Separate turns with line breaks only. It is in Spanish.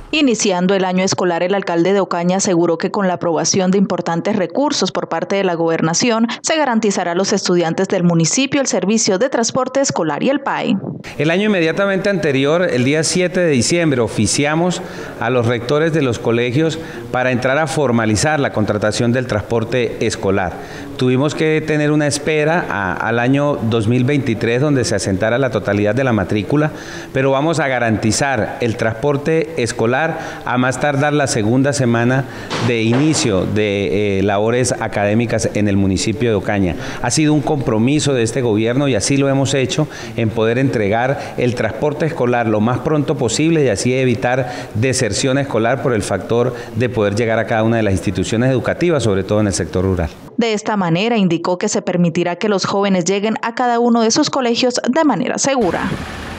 Iniciando el año escolar, el alcalde de Ocaña aseguró que con la aprobación de importantes recursos por parte de la gobernación, se garantizará a los estudiantes del municipio el servicio de transporte escolar y el PAE.
El año inmediatamente anterior, el día 7 de diciembre, oficiamos a los rectores de los colegios para entrar a formalizar la contratación del transporte escolar. Tuvimos que tener una espera al año 2023 donde se asentara la totalidad de la matrícula, pero vamos a garantizar el transporte escolar a más tardar la segunda semana de inicio de labores académicas en el municipio de Ocaña. Ha sido un compromiso de este gobierno y así lo hemos hecho en poder entregar el transporte escolar lo más pronto posible y así evitar deserción escolar por el factor de poder llegar a cada una de las instituciones educativas, sobre todo en el sector rural.
De esta manera, indicó que se permitirá que los jóvenes lleguen a cada uno de sus colegios de manera segura.